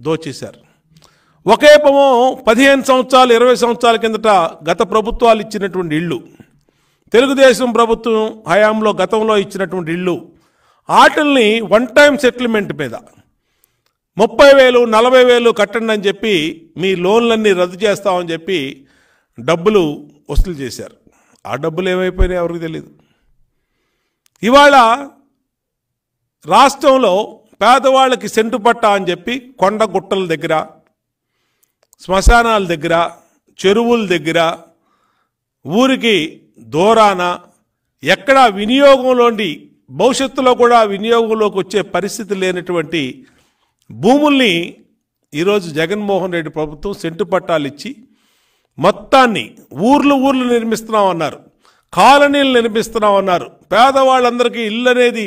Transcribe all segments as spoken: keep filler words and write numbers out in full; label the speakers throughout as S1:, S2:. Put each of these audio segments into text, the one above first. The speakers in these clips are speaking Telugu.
S1: దోచేశారు. ఒకేపమో పదిహేను సంవత్సరాలు ఇరవై సంవత్సరాల కిందట గత ప్రభుత్వాలు ఇచ్చినటువంటి ఇళ్ళు, తెలుగుదేశం ప్రభుత్వం హయాంలో గతంలో ఇచ్చినటువంటి ఇళ్ళు, వాటిల్ని వన్ టైం సెటిల్మెంట్ మీద ముప్పై వేలు నలభై వేలు కట్టండి అని చెప్పి మీ లోన్లన్నీ రద్దు చేస్తామని చెప్పి డబ్బులు వసూలు చేశారు. ఆ డబ్బులు ఏమైపోయినాయి ఎవరికి తెలియదు. ఇవాళ రాష్ట్రంలో పేదవాళ్ళకి సెంటు పట్టా అని చెప్పి కొండ గుట్టల దగ్గర, శ్మశానాల దగ్గర, చెరువుల దగ్గర, ఊరికి దూరాన ఎక్కడా వినియోగంలోని భవిష్యత్తులో కూడా వినియోగంలోకి వచ్చే పరిస్థితి లేనటువంటి భూముల్ని ఈరోజు జగన్మోహన్ రెడ్డి ప్రభుత్వం సెంటు పట్టాలు ఇచ్చి మొత్తాన్ని ఊర్లు ఊర్లు నిర్మిస్తున్నామన్నారు, కాలనీలు నిర్మిస్తున్నామన్నారు. పేదవాళ్ళందరికీ ఇల్లు అనేది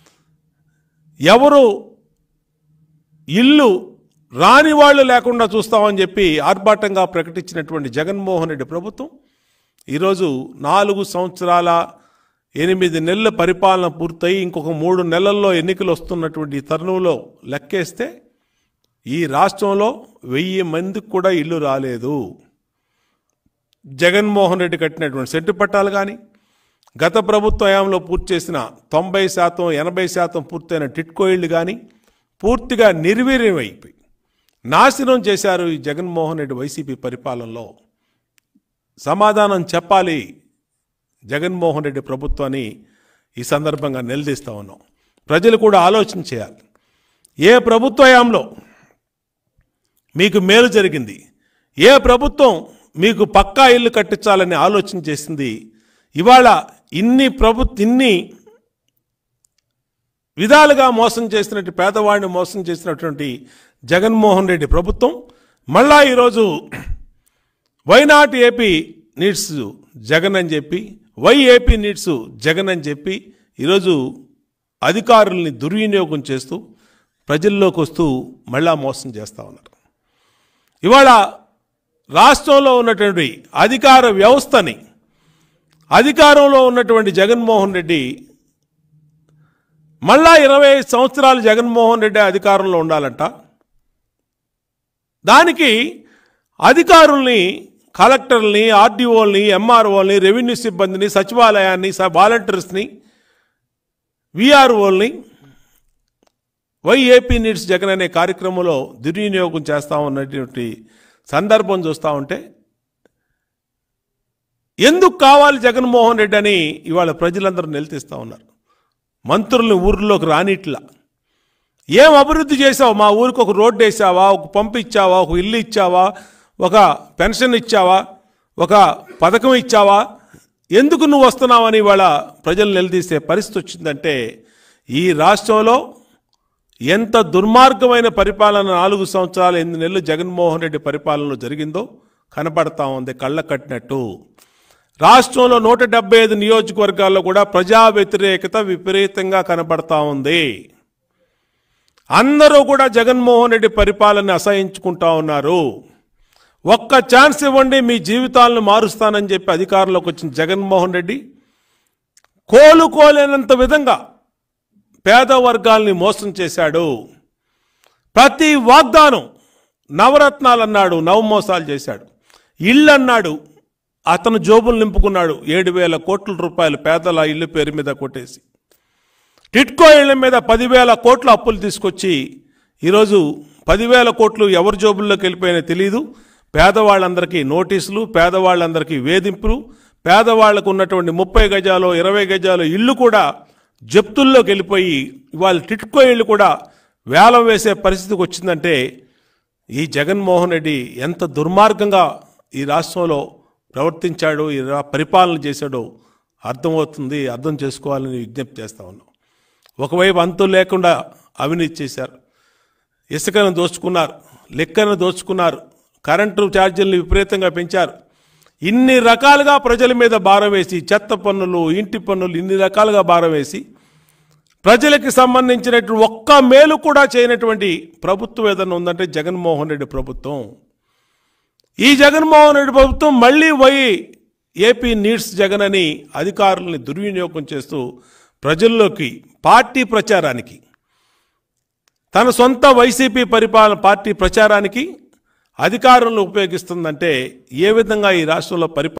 S1: ఎవరు ఇల్లు రాని వాళ్ళు లేకుండా చూస్తామని చెప్పి ఆర్భాటంగా ప్రకటించినటువంటి జగన్మోహన్ రెడ్డి ప్రభుత్వం ఈరోజు నాలుగు సంవత్సరాల ఎనిమిది నెలల పరిపాలన పూర్తయి ఇంకొక మూడు నెలల్లో ఎన్నికలు వస్తున్నటువంటి తరుణంలో లెక్కేస్తే ఈ రాష్ట్రంలో వెయ్యి మందికి కూడా ఇల్లు రాలేదు. జగన్మోహన్ రెడ్డి కట్టినటువంటి సెంటు పట్టాలు కానీ, గత ప్రభుత్వ హయాంలో పూర్తి చేసిన తొంభై శాతం ఎనభై శాతం పూర్తయిన టిట్కో ఇళ్ళు కానీ పూర్తిగా నిర్వీర్యమైపోయి నాశనం చేశారు ఈ జగన్మోహన్ రెడ్డి వైసీపీ పరిపాలనలో. సమాధానం చెప్పాలి జగన్మోహన్ రెడ్డి ప్రభుత్వాన్ని ఈ సందర్భంగా నిలదీస్తూ ఉన్నాం. ప్రజలు కూడా ఆలోచన చేయాలి. ఏ ప్రభుత్వ హయాంలో మీకు మేలు జరిగింది, ఏ ప్రభుత్వం మీకు పక్కా ఇల్లు కట్టించాలని ఆలోచన చేసింది. ఇవాళ ఇన్ని ప్రభుత్వ ఇన్ని విధాలుగా మోసం చేసినట్టు పేదవాడిని మోసం చేసినటువంటి జగన్మోహన్ రెడ్డి ప్రభుత్వం మళ్ళా ఈరోజు why not AP needs Jagan అని చెప్పి, వై ఏపీ నీడ్స్ జగన్ అని చెప్పి ఈరోజు అధికారుల్ని దుర్వినియోగం చేస్తూ ప్రజల్లోకి వస్తూ మళ్ళా మోసం చేస్తూ ఉన్నారు. ఇవాళ రాష్ట్రంలో ఉన్నటువంటి అధికార వ్యవస్థని, అధికారంలో ఉన్నటువంటి జగన్మోహన్ రెడ్డి మళ్ళా ఇరవై ఐదు సంవత్సరాలు జగన్మోహన్ రెడ్డి అధికారంలో ఉండాలంట. దానికి అధికారుల్ని, కలెక్టర్ని, ఆర్డీఓల్ని, ఎంఆర్ఓల్ని, రెవెన్యూ సిబ్బందిని, సచివాలయాన్ని, వాలంటీర్స్ని, విఆర్ఓల్ని వై ఏపీ నీడ్స్ జగన్ అనే కార్యక్రమంలో దుర్వినియోగం చేస్తూ ఉన్నటువంటి సందర్భం చూస్తూ ఉంటే ఎందుకు కావాలి జగన్మోహన్ రెడ్డి అని ఇవాళ ప్రజలందరూ నిలదీస్తూ ఉన్నారు. మంత్రుల్ని ఊర్లోకి రానిట్లా, ఏం అభివృద్ధి చేసావు, మా ఊరికి ఒక రోడ్డు వేసావా, ఒక పంపు ఇచ్చావా, ఒక ఇల్లు ఇచ్చావా, ఒక పెన్షన్ ఇచ్చావా, ఒక పథకం ఇచ్చావా, ఎందుకు నువ్వు వస్తున్నావని ఇవాళ ప్రజలు నిలదీసే పరిస్థితి వచ్చిందంటే ఈ రాష్ట్రంలో ఎంత దుర్మార్గమైన పరిపాలన నాలుగు సంవత్సరాలు ఎనిమిది నెలలు జగన్మోహన్ రెడ్డి పరిపాలనలో జరిగిందో కనపడతా ఉంది కళ్ళ కట్టినట్టు. రాష్ట్రంలో నూట డెబ్బై ఐదు నియోజకవర్గాల్లో కూడా ప్రజా వ్యతిరేకత విపరీతంగా కనపడతా ఉంది. అందరూ కూడా జగన్మోహన్ రెడ్డి పరిపాలన అసహించుకుంటా ఉన్నారు. ఒక్క ఛాన్స్ ఇవ్వండి, మీ జీవితాలను మారుస్తానని చెప్పి అధికారంలోకి వచ్చిన జగన్మోహన్ రెడ్డి కోలుకోలేనంత విధంగా పేద వర్గాల్ని మోసం చేశాడు. ప్రతి వాగ్దానం నవరత్నాలు అన్నాడు, నవమోసాలు చేశాడు. ఇళ్ళు అన్నాడు, అతను జోబులు నింపుకున్నాడు. ఏడు వేల కోట్ల రూపాయలు పేదల ఇల్లు పేరు మీద కొట్టేసి టిట్కో ఇళ్ల మీద పదివేల కోట్ల అప్పులు తీసుకొచ్చి ఈరోజు పదివేల కోట్లు ఎవరి జోబుల్లోకి వెళ్ళిపోయినా తెలియదు. పేదవాళ్ళందరికీ నోటీసులు, పేదవాళ్ళందరికీ వేధింపులు, పేదవాళ్లకు ఉన్నటువంటి ముప్పై గజాలు ఇరవై గజాలు ఇళ్ళు కూడా జప్తుల్లోకి వెళ్ళిపోయి ఇవాళ టిట్కో ఇళ్ళు కూడా వేలం వేసే పరిస్థితికి వచ్చిందంటే ఈ జగన్మోహన్ రెడ్డి ఎంత దుర్మార్గంగా ఈ రాష్ట్రంలో ప్రవర్తించాడో, ఈ పరిపాలన చేశాడో అర్థమవుతుంది. అర్థం చేసుకోవాలని విజ్ఞప్తి చేస్తా ఉన్నాం. ఒకవైపు అంతు లేకుండా అవినీతి చేశారు, ఇసుకను దోచుకున్నారు, లెక్కను దోచుకున్నారు, కరెంటు ఛార్జీలను విపరీతంగా పెంచారు. ఇన్ని రకాలుగా ప్రజల మీద భారం వేసి, చెత్త పన్నులు, ఇంటి పన్నులు, ఇన్ని రకాలుగా భారం వేసి ప్రజలకి సంబంధించినటువంటి ఒక్క మేలు కూడా చేయనటువంటి ప్రభుత్వం ఏదన్నా ఉందంటే జగన్మోహన్ రెడ్డి ప్రభుత్వం. ఈ జగన్మోహన్ రెడ్డి ప్రభుత్వం మళ్ళీ పోయి ఏపీ నీడ్స్ జగన్ అని అధికారుల్ని దుర్వినియోగం చేస్తూ ప్రజల్లోకి పార్టీ ప్రచారానికి తన సొంత వైసీపీ పరిపాలన పార్టీ ప్రచారానికి అధికారంలో ఉపయోగిస్తుందంటే ఏ విధంగా ఈ రాష్ట్రంలో పరిపాలన